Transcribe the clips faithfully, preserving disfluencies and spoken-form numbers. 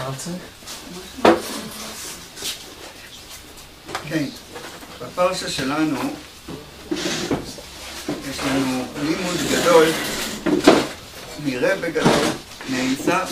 כן, בפרשה שלנו יש לנו לימוד גדול, נראה בגדול, מעשיו.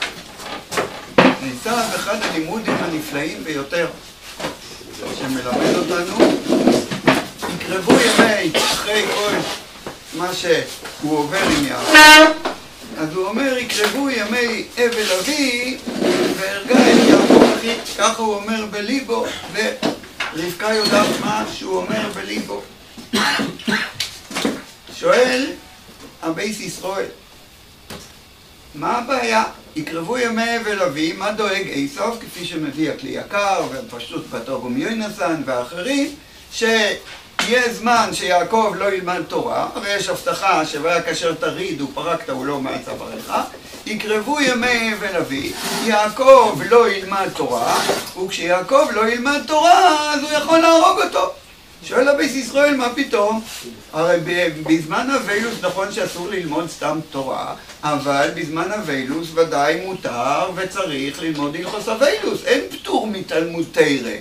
מעשיו אחד הלימודים הנפלאים ביותר שמלמד אותנו. יקרבו ימי אחרי כל מה שהוא עובר עם יעקב, אז הוא אומר יקרבו ימי אבל אבי והרגע את יעקב אחי, ככה הוא אומר בליבו, ורבקה יודעת מה שהוא אומר בליבו. שואל הבייס ישראל, מה הבעיה? יקרבו ימי אבל אבי, מה דואג עשיו, כפי שמביא הכלי יקר ופשוט בתרגום יונסן ואחרים, שיהיה זמן שיעקב לא ילמד תורה, הרי יש הבטחה שהיה כאשר תריד ופרקת הוא לא מעצה ברך, יקרבו ימי אבל אבי, יעקב לא ילמד תורה, וכשיעקב לא ילמד תורה אז הוא יכול להרוג אותו. שואל הבייס ישראל, מה פתאום? הרי בזמן הווילוס נכון שאסור ללמוד סתם תורה, אבל בזמן הווילוס ודאי מותר וצריך ללמוד הלכות הווילוס, אין פטור מתלמוד תורה,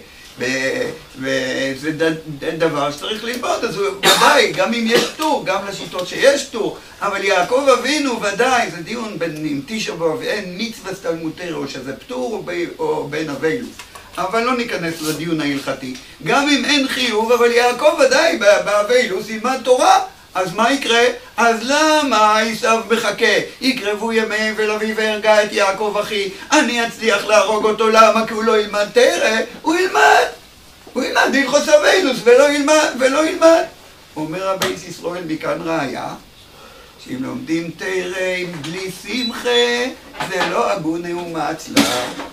וזה דבר שצריך ללמוד, אז ודאי, גם אם יש פטור, גם לשיטות שיש פטור, אבל יעקב אבינו ודאי, זה דיון בין אם תשעה באב, אין מצווה תלמוד תורה, או שזה פטור או בין הווילוס. אבל לא ניכנס לדיון ההלכתי. גם אם אין חיוב, אבל יעקב ודאי באבילוס ילמד תורה, אז מה יקרה? אז למה עשיו מחכה? יקרבו ימי אבל אבי והרגע את יעקב אחי, אני אצליח להרוג אותו, למה? כי הוא לא ילמד תורה, הוא ילמד. הוא ילמד הלכות אבילוס ולא ילמד, ולא ילמד. אומר הבייס ישראל מכאן ראיה, שאם לומדים תורה בלי שמחה, זה לא הגון ומאמץ לה.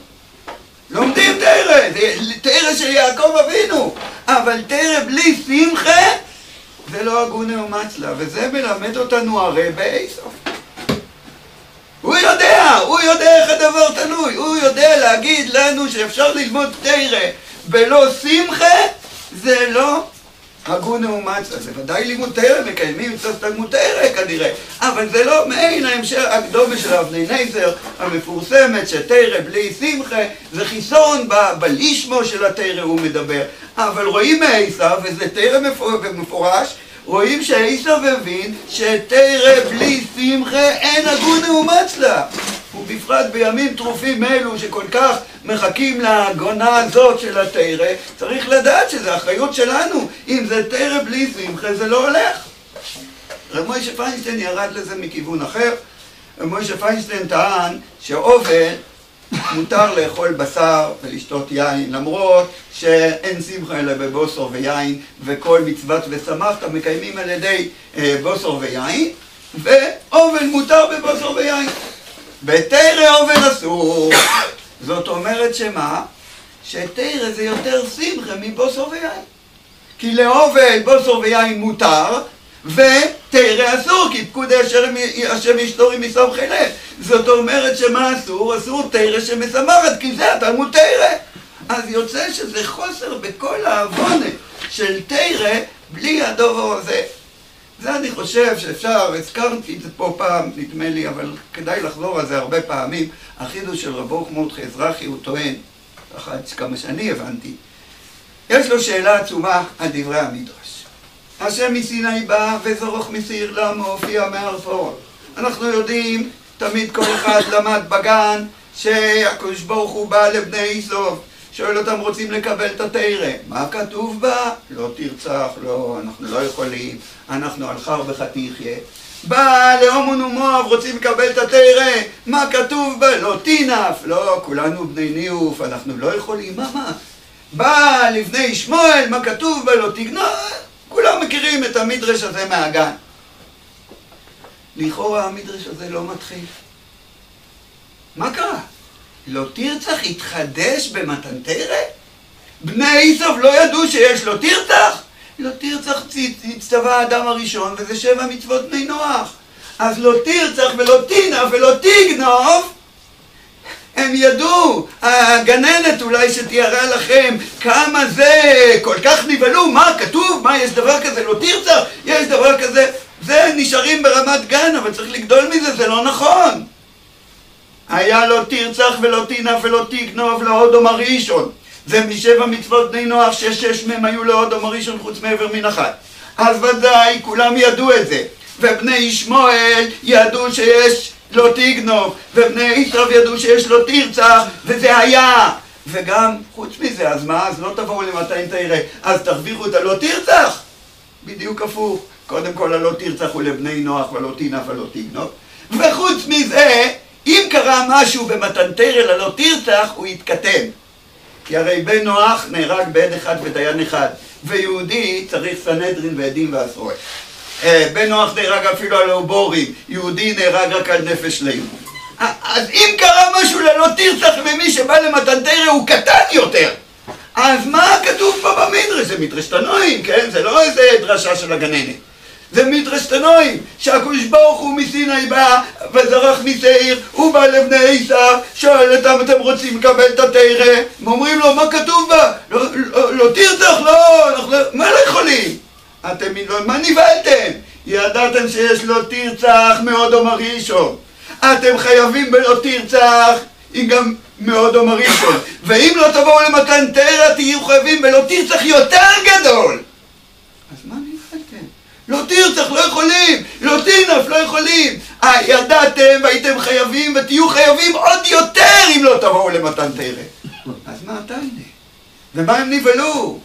לומדים תורה, זה תורה של יעקב אבינו, אבל תורה בלי שמחה זה לא הגון ומאמץ לה, וזה מלמד אותנו הרי בעשיו. הוא יודע, הוא יודע איך הדבר תלוי, הוא יודע להגיד לנו שאפשר ללמוד תורה בלא שמחה, זה לא הגון ומאמץ לה. זה ודאי לימוד תורה, מקיימים מצוות תלמוד תורה כנראה, אבל זה לא מעין ההמשך הקדומה של אבני נזר המפורסמת שתורה בלי שמחה זה חיסון בלישמו של התורה הוא מדבר. אבל רואים מעשיו, וזה תורה מפורש, רואים שעשיו הבין שתורה בלי שמחה אין הגון ומאמץ לה, ובפרט בימים טרופים אלו שכל כך מחכים להגונה הזאת של התורה, צריך לדעת שזה אחריות שלנו. אם זה תורה בלי שמחה זה לא הולך. רב מוישה פיינשטיין ירד לזה מכיוון אחר. רב מוישה פיינשטיין טען שאוכל מותר לאכול בשר ולשתות יין, למרות שאין שמחה אלא בבוסר ויין, וכל מצוות ושמחת מקיימים על ידי אה, בוסר ויין, ואוכל מותר בבוסר ויין. בתורה אוכל אסור. זאת אומרת שמה? שתורה זה יותר שמחה מבוסר ויין. כי לאוכל בוסר ויין מותר, ותורה אסור, כי פקודי השם ישתורי מסמכי לב. זאת אומרת שמה אסור? אסור תורה שמשמחת, כי זה התלמוד תורה. אז יוצא שזה חוסר בכל העוונה של תורה בלי הדבר הזה. זה אני חושב שאפשר, הזכרתי את זה פה פעם, נדמה לי, אבל כדאי לחזור על זה הרבה פעמים. החידוש של רב ברוך מרדכי אזרחי הוא טוען, אחת כמה שאני הבנתי, יש לו שאלה עצומה על דברי המדרש. השם מסיני בא וזרוך מסיר למה הופיע מהר פרעה. אנחנו יודעים, תמיד כל אחד למד בגן שהקדוש ברוך הוא בא לבני עשיו, שואל אותם רוצים לקבל את התורה, מה כתוב בה? לא תרצח, לא, אנחנו לא יכולים, אנחנו על חרבך תחיה. בא לעמון ומואב, רוצים לקבל את התורה, מה כתוב בה? לא תינף, לא, כולנו בני ניאוף, אנחנו לא יכולים, מה מה? בא לבני שמואל, מה כתוב בה? לא תגנוב, כולם מכירים את המדרש הזה מהגן. לכאורה המדרש הזה לא מתחיל. מה קרה? לא תרצח התחדש במתן תורה? בני עשיו לא ידעו שיש לא תרצח? לא תרצח הצטווה האדם הראשון, וזה שבע מצוות בני נוח. אז לא תרצח ולא תינף ולא תגנוב, הם ידעו. הגננת אולי שתיארה לכם כמה זה כל כך נבהלו, מה כתוב? מה, יש דבר כזה? לא תרצח? יש דבר כזה? זה נשארים ברמת גן, אבל צריך לגדול מזה, זה לא נכון. היה לא תרצח ולא תינף ולא תגנוב להודום הראשון. זה משבע מצוות בני נוח ששש מהם היו להודום הראשון חוץ מעבר מן אחת. אז ודאי כולם ידעו את זה. ובני ישמעאל ידעו שיש לא תגנוב, ובני ישראל ידעו שיש לא תרצח, וזה היה. וגם חוץ מזה, אז מה? אז לא תבואו למתן תראה, אז תרוויחו את הלא תרצח. בדיוק הפוך. קודם כל הלא תרצח הוא לבני נוח ולא תינף ולא תגנוב. וחוץ מזה, אם קרה משהו במתן תראה ללא תרצח, הוא יתקטן. כי הרי בן נוח נהרג בעד אחד ודיין אחד, ויהודי צריך סנהדרין ועדים ועשרות. בן נוח נהרג אפילו על אובורים, יהודי נהרג רק על נפש לב. אז אם קרה משהו ללא תרצח ממי שבא למתן תראה הוא קטן יותר, אז מה כתוב פה במדרש? זה מדרש תנועים, כן? זה לא איזה דרשה של הגננת. זה מדרש תנועים, שהקדוש ברוך הוא מסיני בא וזרח משעיר, הוא בא לבני עשיו, שואל אותם אתם רוצים לקבל את התראה? הם אומרים לו מה כתוב בה? לא, לא, לא תרצח, לא, לא, מה לא יכולים? אתם מה נבהלתם? ידעתם שיש לא תרצח מאודום הראשון. אתם חייבים בלא תרצח אם גם מאודום הראשון. ואם לא תבואו למתן תראה תהיו חייבים בלא תרצח יותר גדול. אז מה נבהלתם? לא תרצח לא יכולים, לא תינף לא יכולים. אה, ידעתם והייתם חייבים ותהיו חייבים עוד יותר אם לא תבואו למתן תראה. אז מה אתה הנה? ומה הם נבהלו?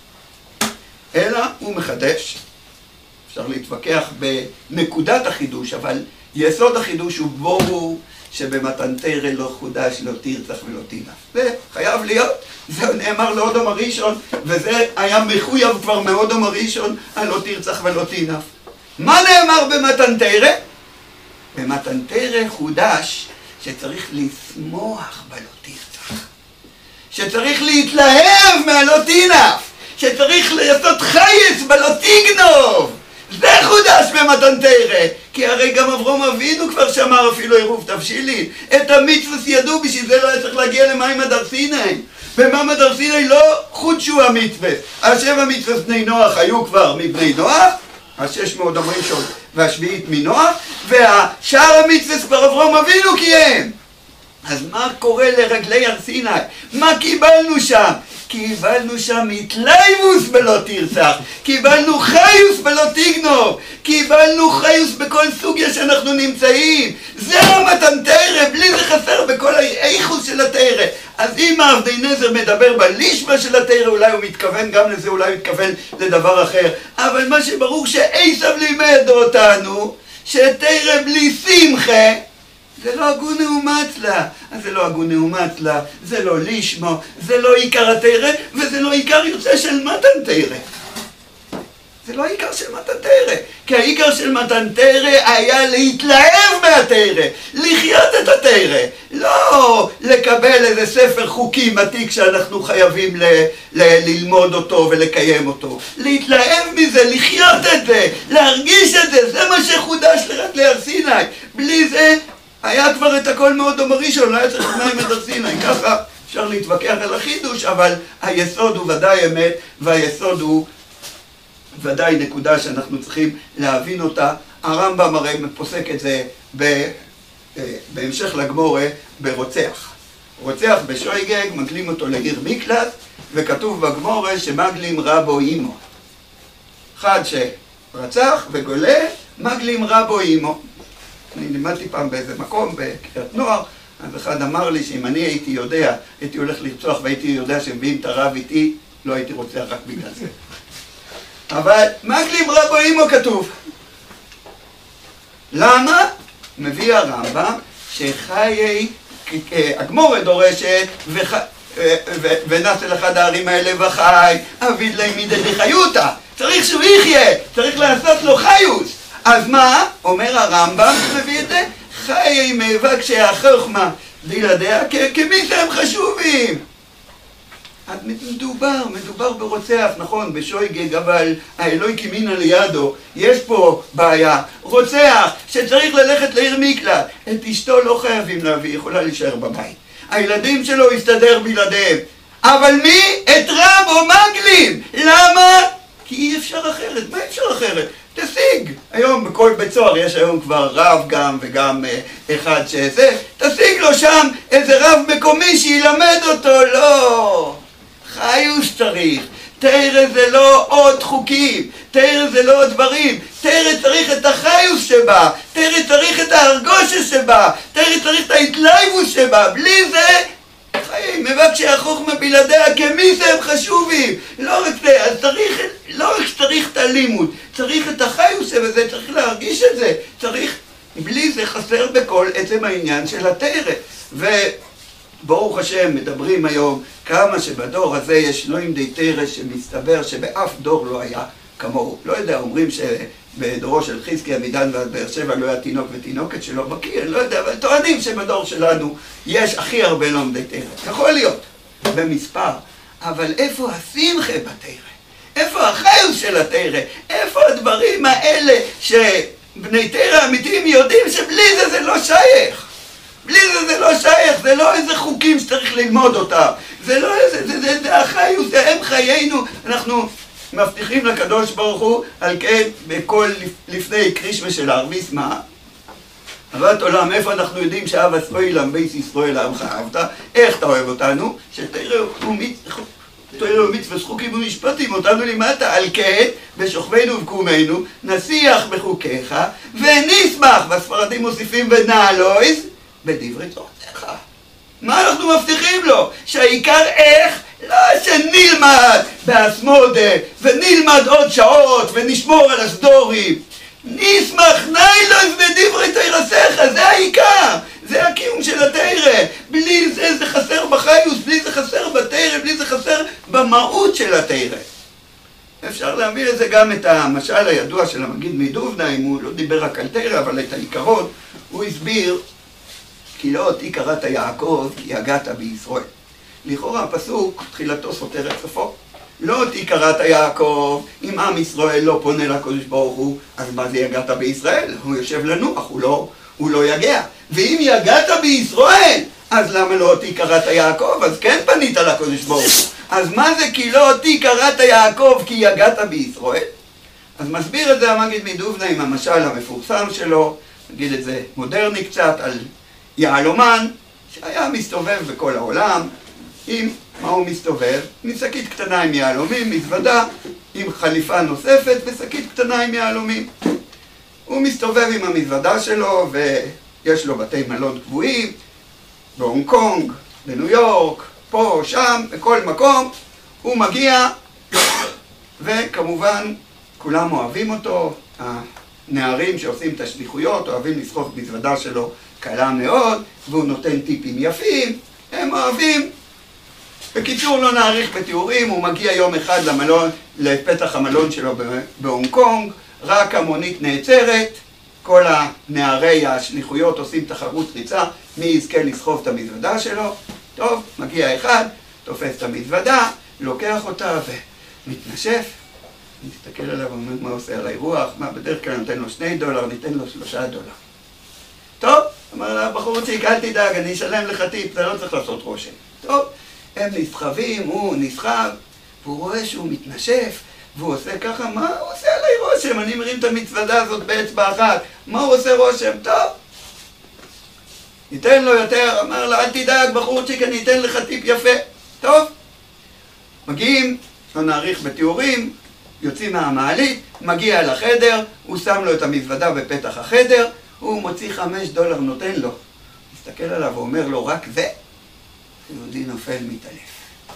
אלא הוא מחדש. אפשר להתווכח בנקודת החידוש, אבל יסוד החידוש הוא ברור שבמתן תראה לא חודש, לא תרצח ולא תינף. זה חייב להיות, זה נאמר לאודום הראשון, וזה היה מחויב כבר מאודום הראשון, על לא תרצח ולא תינף. מה נאמר במתן תראה? במתן תראה חודש שצריך לשמוח בלא תרצח, שצריך להתלהב מהלא תינף, שצריך לעשות חייס בלא תגנוב. זה חודש במתן תראה. כי הרי גם אברהם אבינו כבר שמר אפילו עירוב תבשילין. את המצווה ידעו, בשביל זה לא היה צריך להגיע למים הדר סיני. במים הדר סיני לא חודשו המצווה. השבע מצוות בני נוח היו כבר מבני נוח, השש מאות הראשון והשביעית מנוח, והשאר המצווה כבר אברהם אבינו קיים. אז מה קורה לרגלי הר סיני? מה קיבלנו שם? קיבלנו שם התלהבוס בלא תרצח, קיבלנו חיוס בלא תגנוב, קיבלנו חיוס בכל סוגיה שאנחנו נמצאים. זה המתן תראה, בלי זה חסר בכל האיכוס של התראה. אז אם העבדי נזר מדבר בלישמה של התראה, אולי הוא מתכוון גם לזה, אולי הוא מתכוון לדבר אחר. אבל מה שברור שעשיו לימד אותנו, שתראה בלי שמחה, זה לא הגון נאומץ לה. אז זה לא הגון נאומץ לה, זה לא לישמו, זה לא עיקר התראה, וזה לא עיקר יוצא של מתן תראה. זה לא עיקר של מתן תראה. כי העיקר של מתן תראה היה להתלהב מהתראה, לחיות את התראה. לא לקבל איזה ספר חוקים עתיק שאנחנו חייבים ל- ל- ללמוד אותו ולקיים אותו. להתלהב מזה, לחיות את זה, להרגיש את זה, זה מה שחודש לרגלי הר סיני. בלי זה היה כבר את הכל מאודום הראשון, לא היה צריך מים הדר סיני. ככה אפשר להתווכח על החידוש, אבל היסוד הוא ודאי אמת, והיסוד הוא ודאי נקודה שאנחנו צריכים להבין אותה. הרמב"ם הרי פוסק את זה ב, בהמשך לגמורה ברוצח. רוצח בשויגג, מגלים אותו לעיר מקלט, וכתוב בגמורה שמגלים רבו אימו. אחד שרצח וגולה, מגלים רבו אימו. אני לימדתי פעם באיזה מקום, בקריית נוער, אז אחד אמר לי שאם אני הייתי יודע, הייתי הולך לרצוח והייתי יודע שמביאים את הרב איתי, לא הייתי רוצח רק בגלל זה. אבל מגלים רבו אימו כתוב. למה? מביא הרמב"ם שחיי, הגמורה דורשת, ונעשה לאחד הערים האלה וחי, אביד להם מידי חיותה. צריך שהוא יחיה, צריך לעשות לו חיוס. אז מה? אומר הרמב"ם, מביא את זה, חיי מאבק שהחוכמה בלעדיה כמי שהם חשובים. אז מדובר, מדובר ברוצח, נכון, בשויגג, אבל האלוהי כמינה לידו, יש פה בעיה. רוצח שצריך ללכת לעיר מקלט, את אשתו לא חייבים להביא, יכולה להישאר בבית. הילדים שלו יסתדר בלעדיהם. אבל מי? את רבו מגלים. למה? כי אי אפשר אחרת. מה אפשר אחרת? תשיג. היום בכל בית סוהר יש היום כבר רב גם וגם אה, אחד שזה, תשיג לו שם איזה רב מקומי שילמד אותו. לא, חיוס צריך. תרא זה לא עוד חוקים, תרא זה לא עוד דברים, תרא צריך את החיוס שבה, תרא צריך את ההרגושה שבה, תרא צריך את ההתלהבות שבה. בלי זה חיים, מבקשי החוכמה בלעדיה כמי זה הם חשובים. לא רק זה, אז צריך, לא רק שצריך את הלימוד, צריך את החיוס שבזה, צריך להרגיש את זה, צריך, בלי זה חסר בכל עצם העניין של התרא. וברוך השם מדברים היום כמה שבדור הזה יש לא עם די תרא שמסתבר שבאף דור לא היה כמוהו. לא יודע, אומרים שבדורו של חזקיה מדן ועד באר שבע לא היה תינוק ותינוקת שלא בקיא, אני לא יודע, אבל טוענים שבדור שלנו יש הכי הרבה לומדי תרא. יכול להיות, במספר, אבל איפה השמחה בתרא? איפה החיוס של התרא? איפה הדברים האלה שבני תרא אמיתיים יודעים שבלי זה זה לא שייך? בלי זה זה לא שייך, זה לא איזה חוקים שצריך ללמוד אותם, זה לא איזה, זה, זה, זה החיוס, זה הם חיינו. אנחנו מבטיחים לקדוש ברוך הוא על כן בכל לפני קרישמה של ערביס מה? אהבת עולם, איפה אנחנו יודעים שאהב ישראל בית ישראל עמך אהבת? איך אתה אוהב אותנו? שתראו מצווה חוקים ומשפטים אותנו למטה. על כן בשוכבנו ובקומנו נשיח בחוקיך ונשמח, והספרדים מוסיפים ונעלויז בדברי תורתך. מה אנחנו מבטיחים לו? שהעיקר איך? לא שנלמד בהסמודה ונלמד עוד שעות ונשמור על הסדורים. נשמח ניילויז בדברי תורתך, זה העיקר, זה הקיום של התרא. בלי זה זה חסר בחיוס, בלי זה חסר בתרא, בלי זה חסר במהות של התרא. אפשר להביא לזה גם את המשל הידוע של המגיד מדובנא, אם הוא לא דיבר רק על תרא אבל את העיקרון הוא הסביר. כי לא אותי קראת יעקב כי יגעת בישראל. לכאורה הפסוק תחילתו סותר את סופו. לא אותי קראת יעקב, אם עם ישראל לא פונה לקדוש ברוך הוא, אז מה זה יגעת בישראל? הוא יושב לנוח, הוא לא, הוא לא יגע. ואם יגעת בישראל, אז למה לא אותי קראת יעקב? אז כן פנית לקדוש ברוך הוא. אז מה זה כי לא אותי קראת יעקב כי יגעת בישראל? אז מסביר את זה המגיד מדובנא עם המשל המפורסם שלו, נגיד את זה מודרני קצת, על יהלומן שהיה מסתובב בכל העולם. עם מה הוא מסתובב? עם שקית קטנה עם יהלומים, מזוודה עם חליפה נוספת ושקית קטנה עם יהלומים. הוא מסתובב עם המזוודה שלו ויש לו בתי מלון קבועים בהונג קונג, בניו יורק, פה, שם, בכל מקום. הוא מגיע וכמובן כולם אוהבים אותו. הנערים שעושים את השליחויות אוהבים לסחוב מזוודה שלו קלה מאוד, והוא נותן טיפים יפים, הם אוהבים. בקיצור, לא נאריך בתיאורים, הוא מגיע יום אחד למלון, לפתח המלון שלו בהונג קונג, רק המונית נעצרת, כל הנערי השליחויות עושים תחרות ריצה, מי יזכה לסחוב את המזוודה שלו. טוב, מגיע אחד, תופס את המזוודה, לוקח אותה ומתנשף, מסתכל עליו ואומר מה עושה על האירוח, מה בדרך כלל נותן לו שני דולר, ניתן לו שלושה דולר. טוב, אמר לה, בחורציק, אל תדאג, אני אשלם לך טיפ, זה לא צריך לעשות רושם. טוב, הם נסחבים, הוא נסחב, והוא רואה שהוא מתנשף, והוא עושה ככה, מה הוא עושה עליי רושם? אני מרים את המזוודה הזאת באצבע אחת, מה הוא עושה רושם? טוב, ניתן לו יותר, אמר לה, אל תדאג, בחורציק, אני אתן לך טיפ יפה. טוב, מגיעים, לא נאריך בתיאורים, יוצאים מהמעלית, מגיע לחדר, הוא שם לו את המזוודה בפתח החדר, הוא מוציא חמש דולר, נותן לו. מסתכל עליו ואומר לו, רק זה? יהודי נופל מתעלף.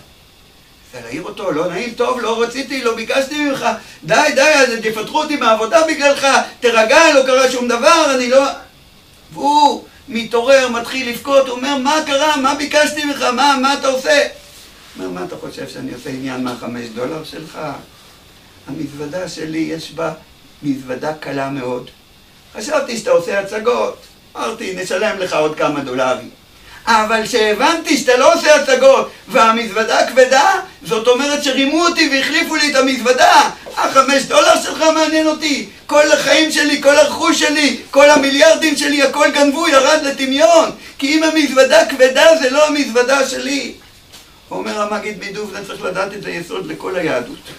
זה להעיר אותו, לא נעים, טוב, לא רציתי, לא ביקשתי ממך, די, די, תפתחו אותי מהעבודה בגללך, תרגע, לא קרה שום דבר, אני לא... והוא מתעורר, מתחיל לבכות, הוא אומר, מה קרה, מה ביקשתי ממך, מה, מה אתה עושה? הוא אומר, מה אתה חושב שאני עושה עניין מהחמש דולר שלך? המזוודה שלי יש בה מזוודה קלה מאוד. חשבתי שאתה עושה הצגות, אמרתי, נשלם לך עוד כמה דולרים. אבל שהבנתי שאתה לא עושה הצגות והמזוודה כבדה, זאת אומרת שרימו אותי והחליפו לי את המזוודה. החמש דולר שלך מעניין אותי. כל החיים שלי, כל הרכוש שלי, כל המיליארדים שלי, הכל גנבו, ירד לטמיון. כי אם המזוודה כבדה זה לא המזוודה שלי. אומר המגיד מדובנא, צריך לדעת את היסוד לכל היהדות.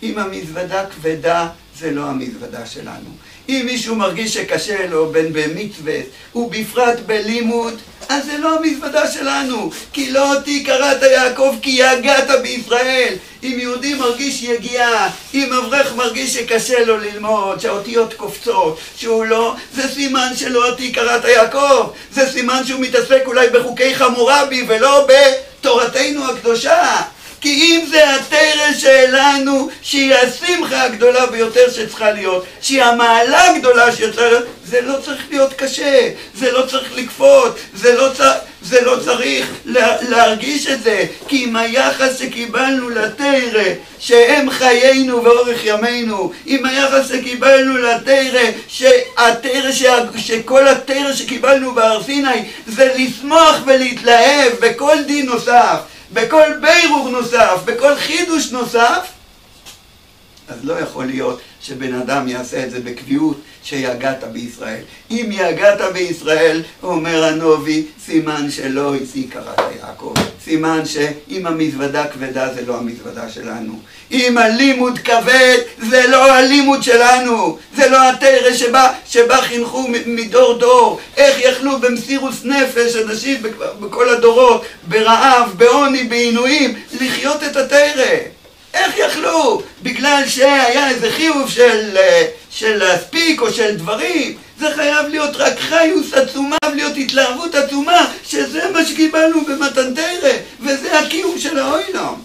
אם המזוודה כבדה, זה לא המזוודה שלנו. אם מישהו מרגיש שקשה לו בין במצווה ובפרט בלימוד, אז זה לא המזוודה שלנו. כי לא אותי קראת יעקב כי יגעת בישראל. אם יהודי מרגיש יגיעה, אם אברך מרגיש שקשה לו ללמוד, שהאותיות קופצות, שהוא לא, זה סימן שלא אותי קראת יעקב. זה סימן שהוא מתעסק אולי בחוקי חמורבי ולא בתורתנו הקדושה. כי אם זה התורה שלנו, שהיא השמחה הגדולה ביותר שצריכה להיות, שהיא המעלה הגדולה שיוצאה להיות, זה לא צריך להיות קשה, זה לא צריך לקפות, זה לא, צ... זה לא צריך לה... להרגיש את זה. כי עם היחס שקיבלנו לתורה, שהם חיינו ואורך ימינו, עם היחס שקיבלנו לתורה, שהתורה, ש... שכל התורה שקיבלנו בהר סיני, זה לשמוח ולהתלהב בכל דין נוסף, בכל בירור נוסף, בכל חידוש נוסף, אז לא יכול להיות שבן אדם יעשה את זה בקביעות שיגעת בישראל. אם יגעת בישראל, אומר הנובי, סימן שלא השיא קראת יעקב. סימן שאם המזוודה כבדה זה לא המזוודה שלנו. אם הלימוד כבד זה לא הלימוד שלנו. זה לא התורה שבה, שבה חינכו מדור דור. איך יכלו במסירוס נפש אנשים בכל הדורות, ברעב, בעוני, בעינויים, לחיות את התורה. איך יכלו? בגלל שהיה איזה חיוב של, של להספיק או של דברים. זה חייב להיות רק חיוס עצומה, להיות התלהבות עצומה, שזה מה שקיבלנו במתן תורה, וזה הקיום של העולם.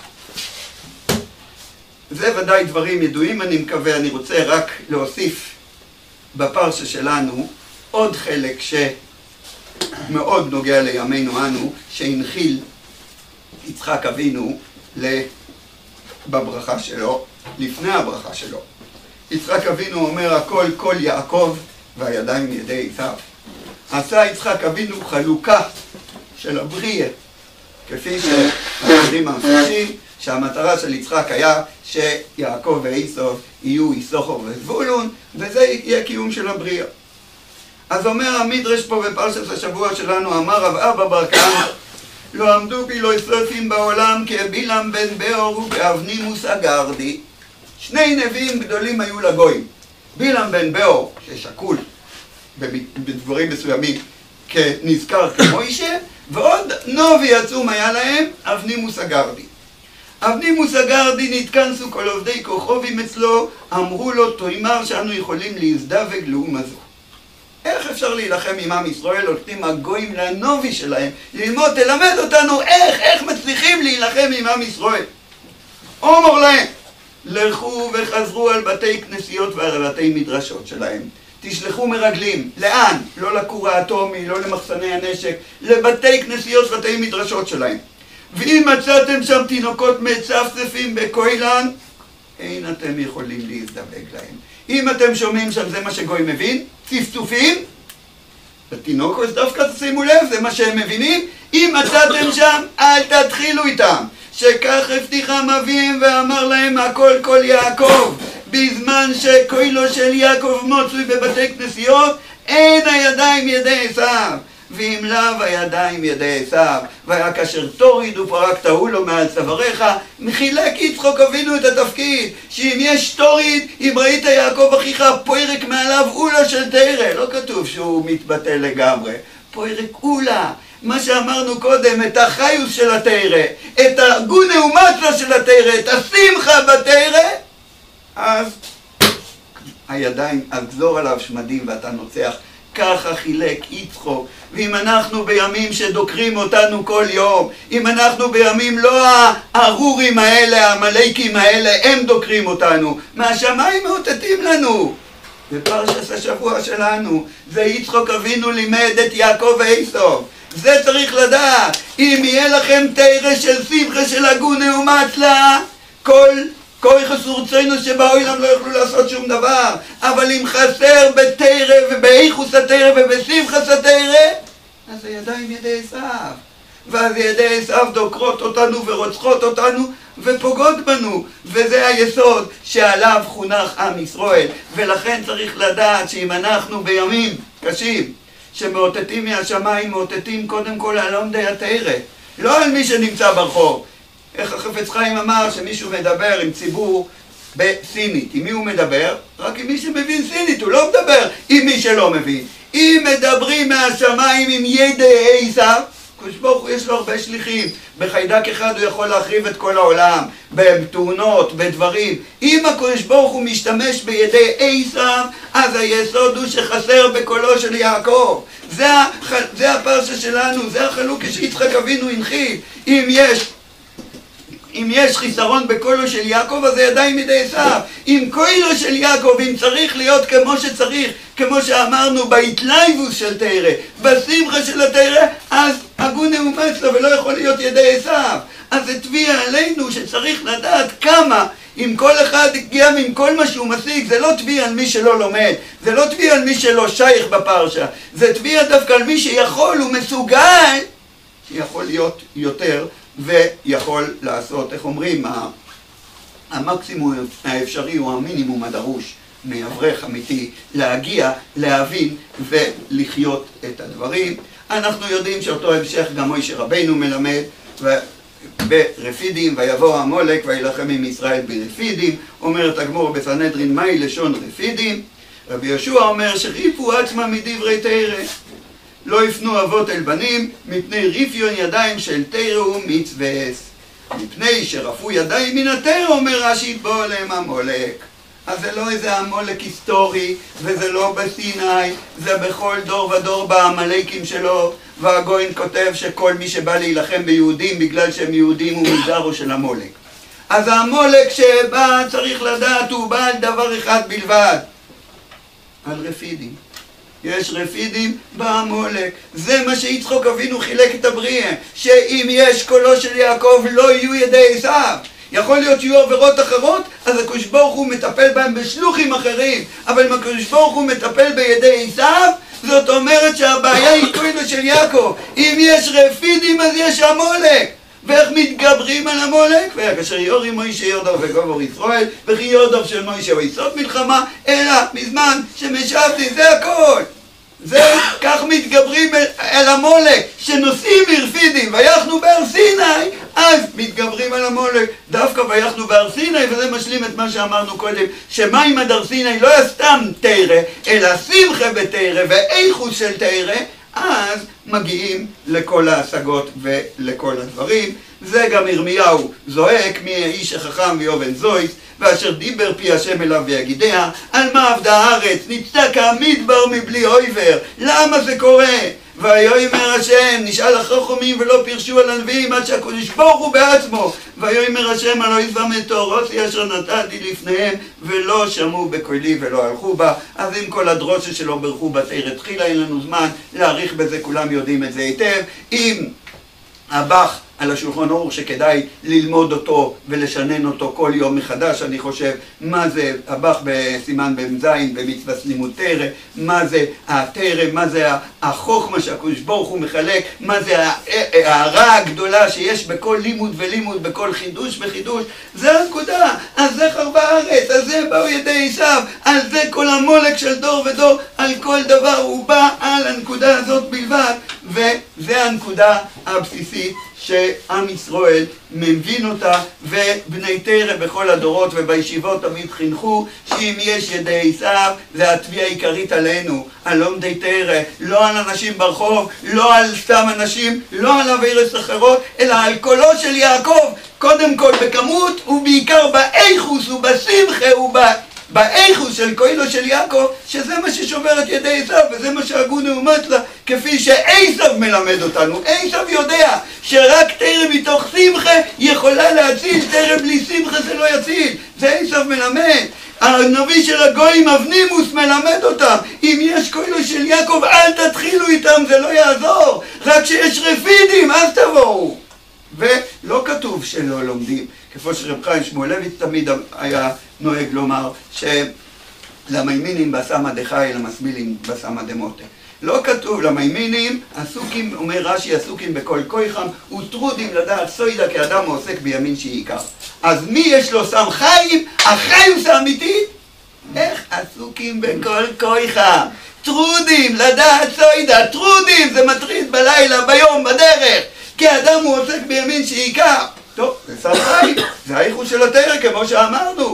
זה ודאי דברים ידועים, אני מקווה. אני רוצה רק להוסיף בפרשה שלנו עוד חלק שמאוד נוגע לימינו אנו, שהנחיל יצחק אבינו ל... בברכה שלו, לפני הברכה שלו. יצחק אבינו אומר, הכל כל יעקב והידיים ידי עשיו. עשה יצחק אבינו חלוקה של הבריאה, כפי שהמדעים המפרשים, שהמטרה של יצחק היה שיעקב ועשיו יהיו יששכר וזבולון, וזה יהיה קיום של הבריאה. אז אומר המדרש פה בפרשת השבוע שלנו, אמר רב אבא בר כהנא, לא עמדו בי לא שרפים בעולם כבילעם בן בעור וכאבנימוס הגרדי. שני נביאים גדולים היו לגויים. בילעם בן בעור, ששקול בדברים מסוימים כנזכר כמוישה, ועוד נובי עצום היה להם, אבנימוס הגרדי. אבנימוס הגרדי נתכנסו כל עובדי כוכבים אצלו, אמרו לו, תאמר שאנו יכולים להזדווג לאומה זו. איך אפשר להילחם עם עם ישראל? הולכים הגויים לנובי שלהם ללמוד, תלמד אותנו איך, איך מצליחים להילחם עם עם ישראל. אומר להם, לכו וחזרו על בתי כנסיות ועל בתי מדרשות שלהם. תשלחו מרגלים. לאן? לא לכור האטומי, לא למחסני הנשק, לבתי כנסיות ובתי מדרשות שלהם. ואם מצאתם שם תינוקות מצפצפים בכוילן, אין אתם יכולים להזדווג להם. אם אתם שומעים שם, זה מה שגוי מבין, צפצופים, בתינוקות דווקא תשימו לב, זה מה שהם מבינים. אם מצאתם שם, אל תתחילו איתם. שכך הבטיחם אביהם ואמר להם, הכל כל יעקב. בזמן שקוילו של יעקב מצוי בבתי כנסיות, אין הידיים ידי עשיו. ואם לאו הידיים ידי עשיו, והיה כאשר תוריד ופרקתהו לו מעל צוואריך, מחילק יצחק אבינו את התפקיד, שאם יש תוריד, אם ראית יעקב אחיך פוירק מעליו אולה של תורה, לא כתוב שהוא מתבטל לגמרי, פוירק אולה, מה שאמרנו קודם, את החיוס של התורה, את הגונה ומצלה של התורה, את השמחה בתורה, אז הידיים, אז גזור עליו שמדים ואתה נוצח. ככה חילק יצחק. ואם אנחנו בימים שדוקרים אותנו כל יום, אם אנחנו בימים לא הארורים האלה, המלאקים האלה, הם דוקרים אותנו, מהשמיים מאותתים לנו. בפרשת השבוע שלנו, זה יצחק אבינו לימד את יעקב ועשיו. זה צריך לדעת. אם יהיה לכם תורה של שמחה של הגונה ומצלה, כל כוי חסורצנו שבעולם לא יוכלו לעשות שום דבר. אבל אם חסר בתורה ובאיכוס התורה ובשמחס התורה, אז הידיים ידי עשיו. ואז ידי עשיו דוקרות אותנו ורוצחות אותנו ופוגעות בנו. וזה היסוד שעליו חונך עם ישראל. ולכן צריך לדעת שאם אנחנו בימים קשים שמאותתים מהשמיים, מאותתים קודם כל על לומדי התורה, לא על מי שנמצא ברחוב. איך החפץ חיים אמר שמישהו מדבר עם ציבור בסינית. עם מי הוא מדבר? רק עם מי שמבין סינית, הוא לא מדבר עם מי שלא מבין. אם מדברים מהשמיים עם ידי עשיו, הקדוש ברוך הוא יש לו הרבה שליחים. בחיידק אחד הוא יכול להחריב את כל העולם, בתאונות, בדברים. אם הקדוש ברוך הוא משתמש בידי עשיו, אז היסוד הוא שחסר בקולו של יעקב. זה, הח... זה הפרשה שלנו, זה החלוקה שיצחק אבינו הנחיל. אם יש אם יש חיסרון בקולו של יעקב, אז זה ידיים מידי עשיו. אם קולו של יעקב, אם צריך להיות כמו שצריך, כמו שאמרנו, בהתלייבוס של תרא, בשמחה של התרא, אז הגונה אומץ לו ולא יכול להיות ידי עשיו. אז זה תביע עלינו שצריך לדעת כמה, אם כל אחד הגיע עם כל מה שהוא משיג, זה לא תביע על מי שלא לומד, זה לא תביע על מי שלא שייך בפרשה, זה תביע דווקא על מי שיכול ומסוגל, שיכול להיות יותר, ויכול לעשות, איך אומרים, המקסימום האפשרי הוא המינימום הדרוש מאברך אמיתי, להגיע, להבין ולחיות את הדברים. אנחנו יודעים שאותו המשך גם מוישה רבינו מלמד ברפידים, ויבוא עמלק וילחם עם ישראל ברפידים. אומרת הגמרא בסנהדרין, מהי לשון רפידים? רבי יהושע אומר שריפו עצמם מדברי תרא, לא יפנו אבות אל בנים, מפני רפיון ידיים של תרא ומצווה. מפני שרפו ידיים מן התרא, אומר רש"י, בוא עליהם עמלק. אז זה לא איזה עמלק היסטורי, וזה לא בסיני, זה בכל דור ודור בעמלקים שלו. והגויין כותב שכל מי שבא להילחם ביהודים בגלל שהם יהודים הוא מזרעו של עמלק. אז העמלק שבא, צריך לדעת, הוא בא על דבר אחד בלבד, על רפידים. יש רפידים בעמלק. זה מה שיצחק אבינו חילק את הבריאה, שאם יש קולו של יעקב לא יהיו ידי עשיו. יכול להיות שיהיו עבירות אחרות, אז הקדוש ברוך הוא מטפל בהם בשלוחים אחרים, אבל אם הקדוש ברוך הוא מטפל בידי עשיו, זאת אומרת שהבעיה היא קולו של יעקב. אם יש רפידים אז יש עמלק. ואיך מתגברים על עמלק? וכאשר יורי מוישה יודו וגובור ישראל, וכי יודו של מוישה ויסוד מלחמה, אלא מזמן שמשבתי, זה הכל. זה כך מתגברים על עמלק, שנוסעים מרפידים ויחנו בהר סיני, אז מתגברים על עמלק. דווקא ויחנו בהר סיני, וזה משלים את מה שאמרנו קודם, שמה עם הר סיני לא היה סתם תרא, אלא שמחה בתרא ואיכות של תרא, אז מגיעים לכל ההשגות ולכל הדברים. זה גם ירמיהו זועק, מי האיש החכם ויובן זויס, ואשר דיבר פי השם אליו ויגידיה, על מה עבדה הארץ, נצטק המדבר מבלי אויבר. למה זה קורה? ויאמר השם, נשאל החכמים ולא פירשו על הנביאים, עד שהקדוש ברוך הוא בעצמו. ויאמר השם, הלא יזבם את תורתי אשר נתתי לפניהם, ולא שמעו בקולי ולא הלכו בה. אז עם כל הדרושה שלו ברכו בתרא תחילה, אין לנו זמן להאריך בזה, כולם יודעים את זה היטב. אם הבח על השולחן אור שכדאי ללמוד אותו ולשנן אותו כל יום מחדש, אני חושב, מה זה הבח בסימן במזין במצוות לימוד תרא, מה זה התרא, מה זה החוכמה שהקדוש ברוך הוא מחלק, מה זה ההערה הגדולה שיש בכל לימוד ולימוד, בכל חידוש וחידוש. זה הנקודה. אז זה חרבה הארץ, אז זה באו ידי עשיו, על זה כל עמלק של דור ודור, על כל דבר הוא בא על הנקודה הזאת בלבד, וזה הנקודה הבסיסית שעם ישראל מבין אותה, ובני תרא בכל הדורות ובישיבות תמיד חינכו שאם יש ידי עשיו, זה התביעה העיקרית עלינו, על לומדי תרא, לא על אנשים ברחוב, לא על סתם אנשים, לא על עבירות אחרות, אלא על קולו של יעקב, קודם כל בכמות ובעיקר באיכוס ובשמחה וב... באיכוס של קולו של יעקב, שזה מה ששובר את ידי עשיו, וזה מה שהגונה אומץ לה, כפי שעשיו מלמד אותנו. עשיו יודע שרק תרא מתוך שמחה יכולה להציל, תרא בלי שמחה זה לא יציל, זה עשיו מלמד. הנביא של הגויים אבנימוס מלמד אותם, אם יש קולו של יעקב אל תתחילו איתם, זה לא יעזור, רק שיש רפידים אז תבואו. ולא כתוב שלא לומדים, כפי שרב חיים שמואלביץ תמיד היה נוהג לומר, שלמימינים בסמא דחי למסבילים בסמא דמוטה. לא כתוב, למימינים עסוקים, אומר רש"י, עסוקים בכל כוחם וטרודים לדעת סוידה כאדם העוסק בימין שעיקר. אז מי יש לו סם חיים? החיים זה אמיתי? איך עסוקים בכל כוחם? טרודים לדעת סוידה, טרודים זה מטריד בלילה, ביום, בדרך, כי האדם הוא עוסק בימין שעיקר. טוב, זה סם חיים, זה האיכות של התרא כמו שאמרנו.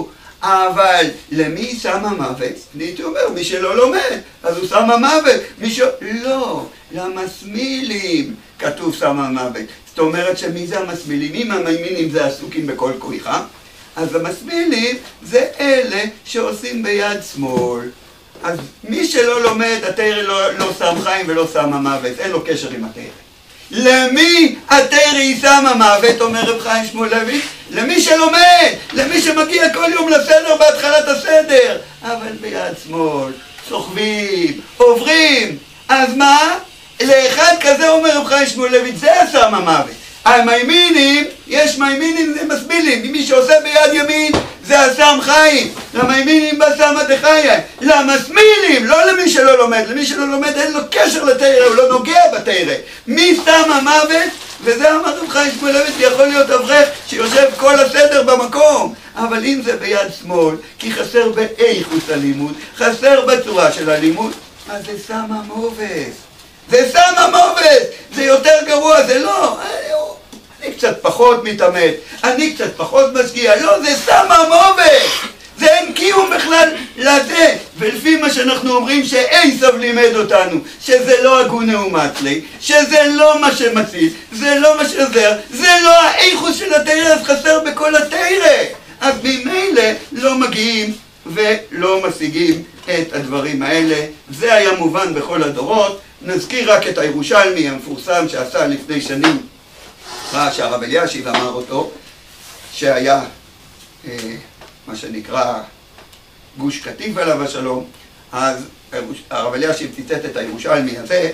אבל למי שם המוות? הייתי אומר, מי שלא לומד, אז הוא שם המוות. מי ש... לא, למסמילים כתוב שם המוות. זאת אומרת שמי זה המסמילים? אם המאמינים זה עסוקים בכל כוחה, אז המסמילים זה אלה שעושים ביד שמאל. אז מי שלא לומד, התורה לא, לא שם חיים ולא שם המוות, אין לו קשר עם התורה. למי התורה היא שם המוות, אומר רב חיים שמואלביץ? למי שלומד, למי שמגיע כל יום לסדר בהתחלת הסדר, אבל ביד שמאל, סוחבים, עוברים. אז מה? לאחד כזה אומר רב חיים שמואלביץ, זה שם המוות. המיימינים, יש מיימינים זה מסבילים, מי שעושה ביד ימין זה הסם חיים, למיימינים בסמא דחיים, למסמילים, לא למי שלא לומד, למי שלא לומד אין לו קשר לתורה, הוא לא נוגע בתורה. מי שם המוות? וזה אמר רב חיים שמואלביץ, יכול להיות אברך שיושב כל הסדר במקום, אבל אם זה ביד שמאל, כי חסר באיכות הלימוד, חסר בצורה של הלימוד, אז זה שם המובס. זה שם המובס, זה יותר גרוע, זה לא, אני, אני קצת פחות מתאמץ, אני קצת פחות משקיע, לא, זה שם המובס, זה אין קיום בכלל לזה, ולפי מה שאנחנו אומרים שעשו לימד אותנו, שזה לא הגונה ומצלי, שזה לא מה שמציל, זה לא מה שעוזר, זה לא האיכות של התורה, אז חסר בכל התורה, אז ממילא לא מגיעים ולא משיגים את הדברים האלה. זה היה מובן בכל הדורות. נזכיר רק את הירושלמי המפורסם שעשה לפני שנים, שהרב אלישיב אמר אותו, שהיה אה, מה שנקרא גוש קטיף עליו השלום. אז הרב אלישיב ציטט את הירושלמי הזה,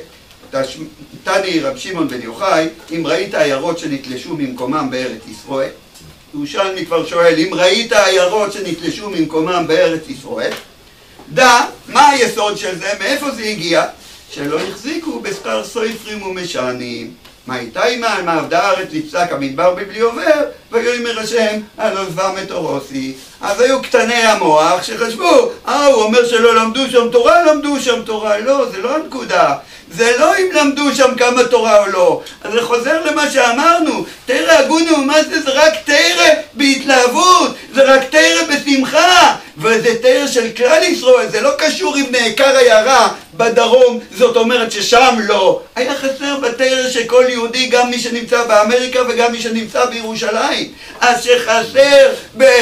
תני רב שמעון בן יוחאי, אם ראית עיירות שנתלשו ממקומם בארץ ישראל, ירושלמי כבר שואל, אם ראית עיירות שנתלשו ממקומם בארץ ישראל, דע, מה היסוד של זה, מאיפה זה הגיע? שלא החזיקו בשכר סופרים ומשענים. מה איתה עמה, מה עבדה הארץ לפסק המדבר בבלי עובר, ויאמר השם, הלא זבם את אורוסי. אז היו קטני המוח שחשבו, אה, הוא אומר שלא למדו שם תורה, למדו שם תורה. לא, זה לא הנקודה. זה לא אם למדו שם כמה תורה או לא. אז זה חוזר למה שאמרנו, תורה הגונה ומעשה זה רק תורה בהתלהבות, זה רק תורה בשמחה, וזה תורה של כלל ישראל, זה לא קשור עם נעקר עיירה בדרום, זאת אומרת ששם לא. היה חסר בתורה שכל יהודי, גם מי שנמצא באמריקה וגם מי שנמצא בירושלים, אז שחסר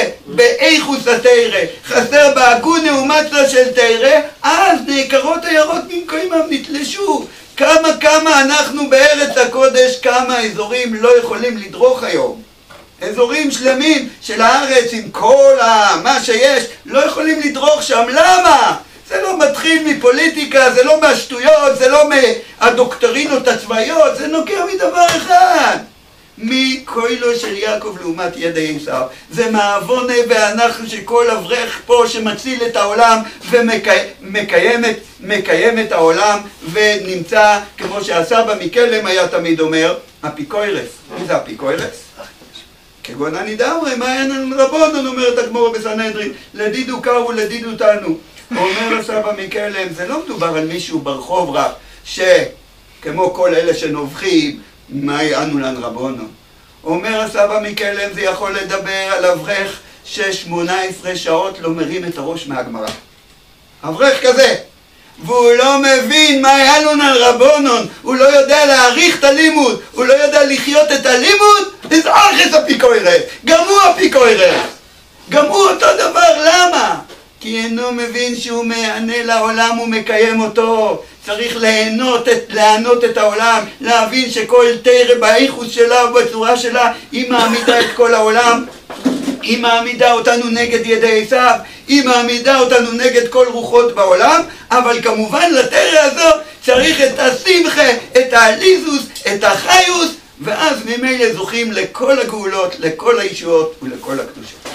באיכוס התורה, חסר בהגונה ומצלה של תורה, אז נעקרות עיירות ממקומם נתלשו. כמה כמה אנחנו בארץ הקודש, כמה אזורים לא יכולים לדרוך היום. אזורים שלמים של הארץ עם כל מה שיש, לא יכולים לדרוך שם. למה? זה לא מתחיל מפוליטיקה, זה לא מהשטויות, זה לא מהדוקטרינות הצבאיות, זה נוגע מדבר אחד. מכוילו של יעקב לעומת ידי עשיו. זה מעוונה ואנחנו שכל אברך פה שמציל את העולם ומקיים את, מקיים את העולם ונמצא, כמו שהסבא מקלם היה תמיד אומר, אפיקוירס. מי זה אפיקוירס? כגון אני דאמרי, מה אין רבונן, אומרת הגמרא בסנהדרין, לדידו קרו לדידו תנו. אומר הסבא מקלם, זה לא מדובר על מישהו ברחוב רק, שכמו כל אלה שנובחים, מה יענו לן רבונו? אומר הסבא מקלם, זה יכול לדבר על אברך ששמונה עשרה שעות לא מרים את הראש מהגמרא. אברך כזה, והוא לא מבין מה יענו לן רבונון, הוא לא יודע להעריך את הלימוד, הוא לא יודע לחיות את הלימוד, אז ארכס אפיקוירס, גם הוא אפיקוירס, גם הוא אותו דבר. למה? כי אינו מבין שהוא מענה לעולם ומקיים אותו. צריך ליהנות את, ליהנות את העולם, להבין שכל תורה באיכות שלה ובצורה שלה היא מעמידה את כל העולם, היא מעמידה אותנו נגד ידי עשיו, היא מעמידה אותנו נגד כל רוחות בעולם, אבל כמובן לתורה הזו צריך את השמחה, את האליזוס, את החיוס, ואז ממילא זוכים לכל הגאולות, לכל הישועות ולכל הקדושות.